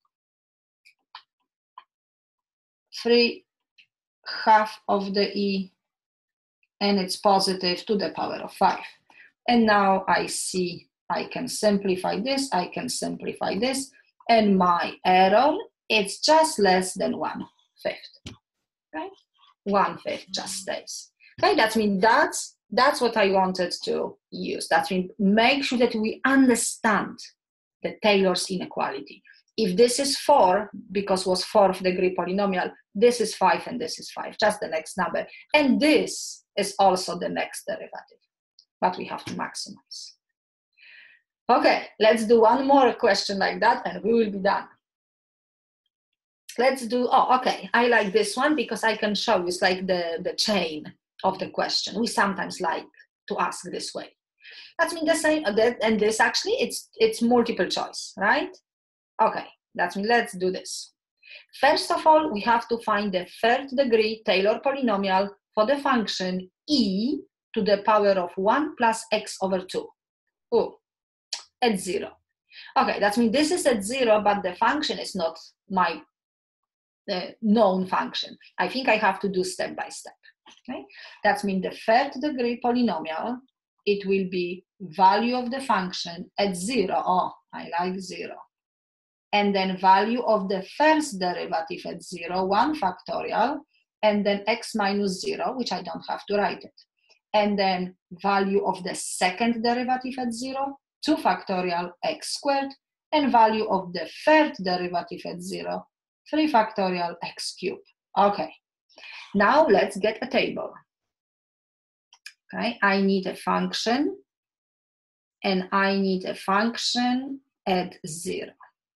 three half of the e, and it's positive to the power of five. And now I see I can simplify this, I can simplify this, and my error, it's just less than one fifth, right? One fifth just stays. Okay, that means that's, that's what I wanted to use. That means make sure that we understand the Taylor's inequality. If this is four, because it was fourth degree polynomial, this is five and this is five, just the next number. And this is also the next derivative, but we have to maximize. Okay, let's do one more question like that and we will be done. Let's do, oh, okay, I like this one because I can show you, it's like the, the chain of the question. We sometimes like to ask this way. That means the same, and this actually, it's, it's multiple choice, right? Okay, that means let's do this. First of all, we have to find the third degree Taylor polynomial for the function e to the power of one plus x over two. Oh, at zero. Okay, that means this is at zero, but the function is not my uh, known function. I think I have to do step by step. Okay, that means the third degree polynomial, it will be value of the function at zero. Oh, I like zero. And then value of the first derivative at zero, one factorial, and then x minus zero, which I don't have to write it. And then value of the second derivative at zero, two factorial x squared, and value of the third derivative at zero, three factorial x cubed. Okay, now let's get a table. Okay, I need a function, and I need a function at zero.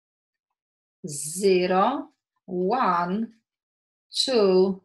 Zero, one, two,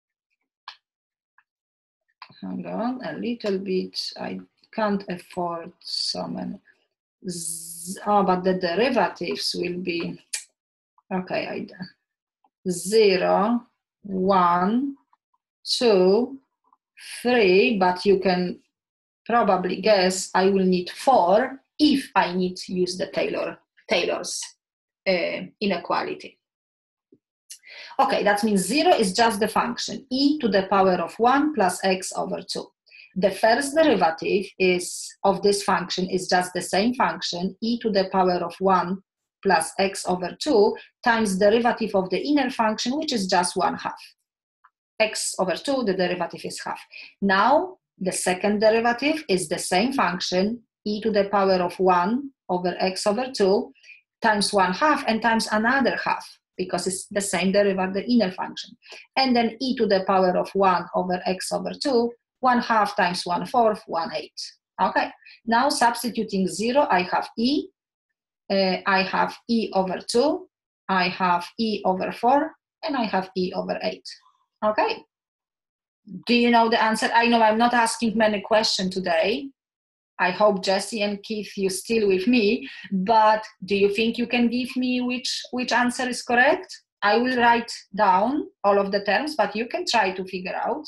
hang on a little bit, I can't afford so many. Z oh, but the derivatives will be, okay, I zero, one, two, three, but you can probably guess I will need four if I need to use the Taylor, Taylor's uh, inequality. Okay, that means zero is just the function, e to the power of one plus x over two. The first derivative is of this function is just the same function, e to the power of one plus x over two times derivative of the inner function, which is just one half. X over two, the derivative is half. Now, the second derivative is the same function, e to the power of one over x over two, times one half and times another half, because it's the same derivative, the inner function. And then e to the power of one over x over two, one half times one fourth, one eighth. Okay, now substituting zero, I have e, uh, I have e over two, I have e over four, and I have e over eight. Okay, do you know the answer? I know I'm not asking many questions today. I hope Jesse and Keith, you're still with me, but do you think you can give me which, which answer is correct? I will write down all of the terms, but you can try to figure out.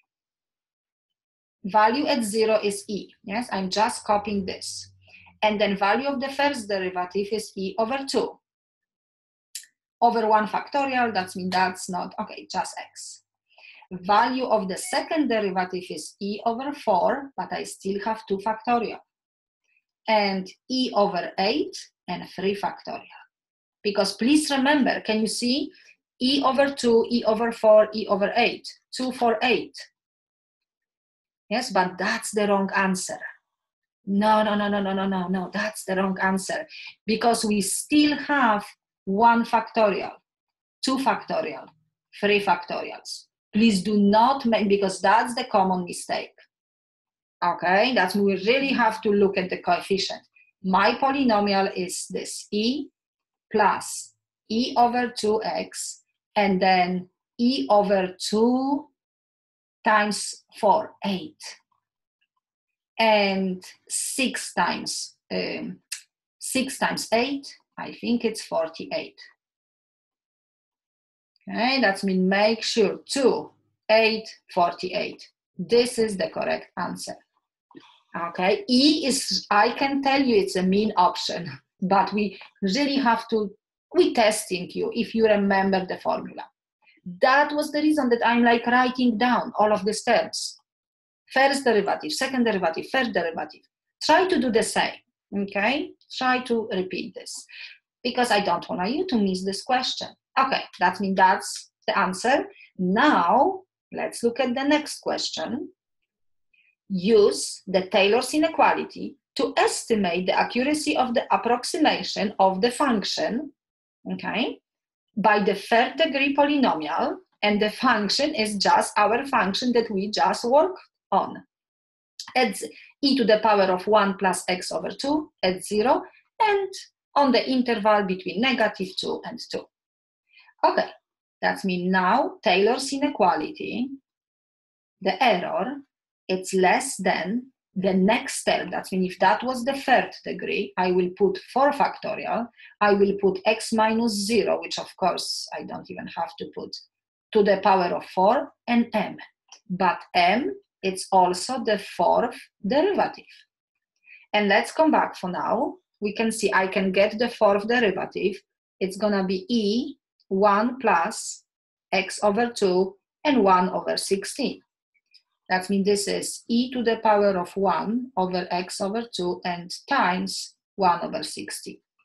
Value at zero is e, yes, I'm just copying this. And then value of the first derivative is e over two. Over one factorial, that means that's not, okay, just x. Value of the second derivative is e over four, but I still have two factorial. And e over eight and three factorial. Because please remember, can you see? E over two, e over four, e over eight. two, four, eight. Yes, but that's the wrong answer. No, no, no, no, no, no, no, no, that's the wrong answer. Because we still have one factorial, two factorial, three factorials. Please do not make, because that's the common mistake. Okay, that's we really have to look at the coefficient. My polynomial is this, e plus e over two x, and then e over two times four, eight. And six times, um, six times eight, I think it's forty-eight. Okay, that means make sure two, eight, forty-eight. This is the correct answer. Okay, E is, I can tell you it's a mean option, but we really have to, we testing you if you remember the formula. That was the reason that I'm like writing down all of these terms. First derivative, second derivative, third derivative. Try to do the same, okay? Try to repeat this because I don't want you to miss this question. Okay, that means that's the answer. Now, let's look at the next question. Use the Taylor's inequality to estimate the accuracy of the approximation of the function, okay, by the third degree polynomial, and the function is just our function that we just worked on. At e to the power of one plus x over two at zero, and on the interval between negative two and two. Okay, that means now Taylor's inequality, the error, it's less than the next term. That means if that was the third degree, I will put four factorial, I will put x minus zero, which of course I don't even have to put, to the power of four, and m. But m, it's also the fourth derivative. And let's come back for now. We can see I can get the fourth derivative. It's gonna be e one plus x over two and one over sixteen. That means this is e to the power of one over x over two and times one over sixteen.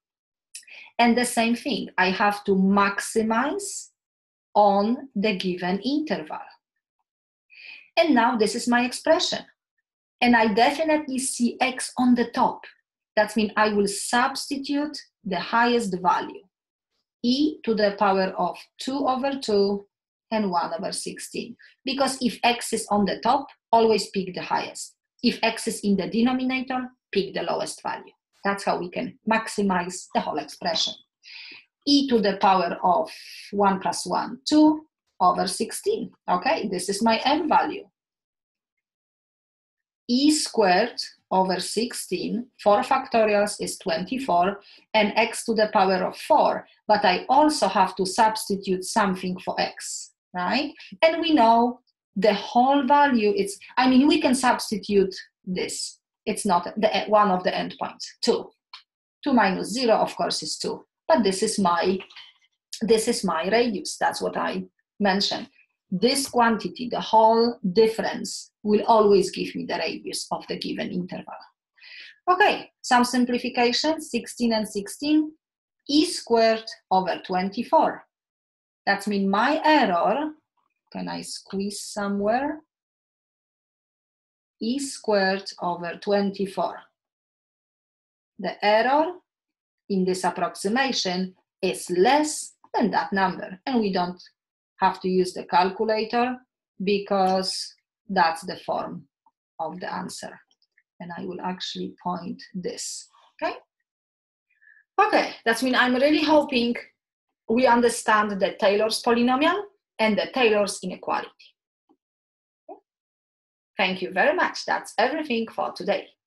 And the same thing, I have to maximize on the given interval. And now this is my expression. And I definitely see x on the top. That means I will substitute the highest value, e to the power of two over two and one over sixteen. Because if x is on the top, always pick the highest. If x is in the denominator, pick the lowest value. That's how we can maximize the whole expression. E to the power of one plus one, two over sixteen. Okay, this is my m value. E squared over sixteen, four factorials is twenty-four, and x to the power of four, but I also have to substitute something for x, right? And we know the whole value is, I mean, we can substitute this. It's not the one of the endpoints, two. two minus zero, of course, is two, but this is my, this is my radius. That's what I mentioned. This quantity, the whole difference, will always give me the radius of the given interval. Okay, some simplification, sixteen and sixteen, e squared over twenty-four. That means my error, can I squeeze somewhere? E squared over twenty-four. The error in this approximation is less than that number, and we don't have to use the calculator because that's the form of the answer. And I will actually point this, okay? Okay, that means I'm really hoping we understand the Taylor's polynomial and the Taylor's inequality. Okay? Thank you very much. That's everything for today.